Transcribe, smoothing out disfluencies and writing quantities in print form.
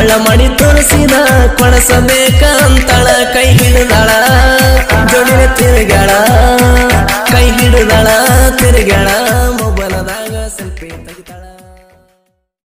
ಕೊಳ್ಳ ಮಾಡಿ ತೋರಿಸಿದ ಕೊಡಸಬೇಕಂತಳ ಕೈ ಹಿಡಿದಾಳ ಜೋಡಿನ ತಿರುಗಾಳ ಕೈ ಹಿಡಿದಾಳ ತಿರುಗಾಳ ಮೊಬೈಲದ